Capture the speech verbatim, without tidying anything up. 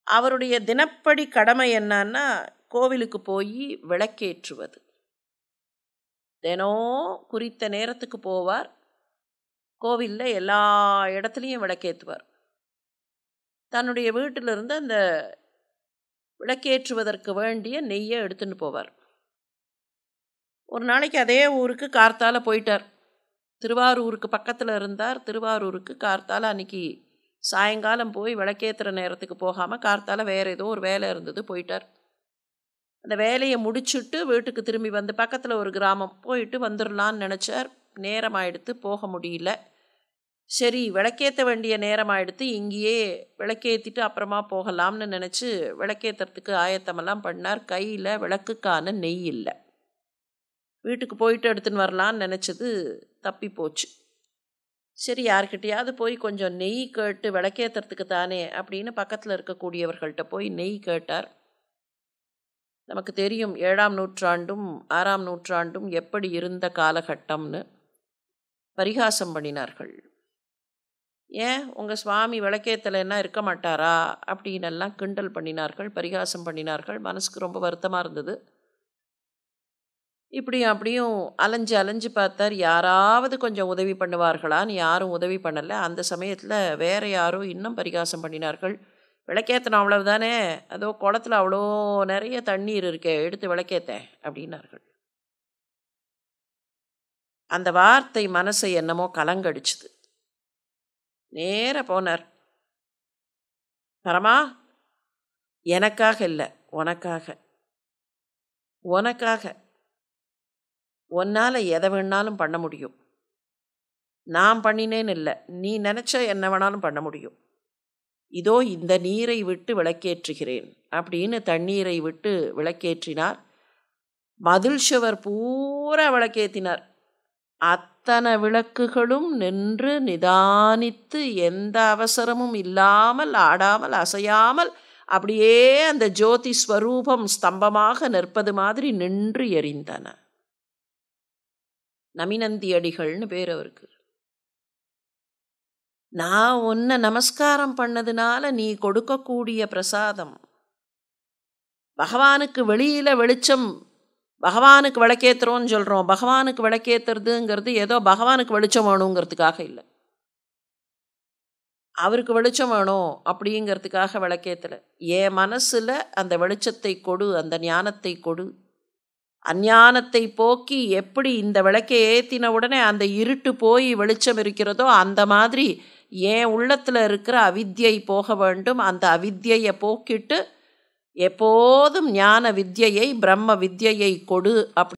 அவருடைய தினப்படி கடமை என்னன்னா கோவிலுக்கு போய் விளக்கேற்றுவது. தினம் குறித்த நேரத்துக்கு போவார். கோவிலில் எல்லா இடத்துலையும் விளக்கேற்றுவார். தன்னுடைய வீட்டிலிருந்து அந்த விளக்கேற்றுவதற்கு வேண்டிய நெய்யை எடுத்துன்னு போவார். ஒரு நாளைக்கு அதே ஊருக்கு கார்த்தால போயிட்டார். திருவாரூருக்கு பக்கத்தில் இருந்தார். திருவாரூருக்கு கார்த்தால அன்றைக்கி சாயங்காலம் போய் விளக்கேற்றுற நேரத்துக்கு போகாமல் கார்த்தால வேறு ஏதோ ஒரு வேலை இருந்தது போயிட்டார். அந்த வேலையை முடிச்சுட்டு வீட்டுக்கு திரும்பி வந்து பக்கத்தில் ஒரு கிராமம் போயிட்டு வந்துடலான்னு நினச்சார். நேரம் ஆகிடுத்து, போக முடியல. சரி, விளக்கேற்ற வேண்டிய நேரம் ஆகிடுத்து, இங்கேயே விளக்கேற்றிட்டு அப்புறமா போகலாம்னு நினச்சி விளக்கேற்றுறதுக்கு ஆயத்தமெல்லாம் பண்ணார். கையில் விளக்குக்கான நெய் இல்லை. வீட்டுக்கு போயிட்டு எடுத்துன்னு வரலான்னு நினச்சது தப்பி போச்சு. சரி, யார்கிட்டையாவது போய் கொஞ்சம் நெய் கேட்டு விளக்கேற்றுறதுக்கு தானே அப்படின்னு பக்கத்தில் இருக்கக்கூடியவர்கள்ட்ட போய் நெய் கேட்டார். நமக்கு தெரியும் ஏழாம் நூற்றாண்டும் ஆறாம் நூற்றாண்டும் எப்படி இருந்த காலகட்டம்னு. பரிகாசம் பண்ணினார்கள். ஏன் உங்கள் சுவாமி விளக்கேற்றலைன்னா இருக்க மாட்டாரா அப்படின்னெல்லாம் கிண்டல் பண்ணினார்கள், பரிகாசம் பண்ணினார்கள். மனசுக்கு ரொம்ப வருத்தமாக இருந்தது. இப்படியும் அப்படியும் அலைஞ்சு அலைஞ்சு பார்த்தார். யாராவது கொஞ்சம் உதவி பண்ணுவார்களான்னு யாரும் உதவி பண்ணலை. அந்த சமயத்தில் வேறு யாரோ இன்னும் பரிகாசம் பண்ணினார்கள். விளக்கேற்றணும் அவ்வளவுதானே, அதோ குளத்தில் அவ்வளோ நிறைய தண்ணீர் இருக்கே, எடுத்து விளக்கேற்றேன் அப்படின்னார்கள். அந்த வார்த்தை மனசை என்னமோ கலங்கடிச்சுது. நேர போனார். பரமா, எனக்காக இல்லை, உனக்காக உனக்காக உன்னால் எதை வேணாலும் பண்ண முடியும். நான் பண்ணினேன்னு இல்லை, நீ நினச்ச என்ன வேணாலும் பண்ண முடியும். இதோ இந்த நீரை விட்டு விளக்கேற்றுகிறேன் அப்படின்னு தண்ணீரை விட்டு விளக்கேற்றினார். மதில் சுவர் பூரா விளக்கேற்றினார். அத்தனை விளக்குகளும் நின்று நிதானித்து எந்த அவசரமும் இல்லாமல் ஆடாமல் அசையாமல் அப்படியே அந்த ஜோதி ஸ்வரூபம் ஸ்தம்பமாக நிற்பது மாதிரி நின்று எரிந்தன. நமிநந்தி அடிகள்னு பேர் அவருக்கு. நான் உன்னை நமஸ்காரம் பண்ணதுனால நீ கொடுக்கக்கூடிய பிரசாதம் பகவானுக்கு வெளியில் வெளிச்சம். பகவானுக்கு விளக்கேற்றுறோன்னு சொல்கிறோம். பகவானுக்கு விளக்கேற்றுறதுங்கிறது ஏதோ பகவானுக்கு வெளிச்சம் வேணுங்கிறதுக்காக இல்லை, அவருக்கு வெளிச்சம் வேணும் அப்படிங்கிறதுக்காக விளக்கேற்றலை. என் மனசில் அந்த வெளிச்சத்தை கொடு, அந்த ஞானத்தை கொடு. அஞ்ஞானத்தை போக்கி எப்படி இந்த விளக்கை ஏற்றின உடனே அந்த இருட்டு போய் வெளிச்சம் இருக்கிறதோ அந்த மாதிரி என் உள்ளத்தில் இருக்கிற அவித்யை போக வேண்டும். அந்த அவித்யை போக்கிட்டு எப்போதும் ஞான வித்யை பிரம்ம வித்யை கொடு அப்படி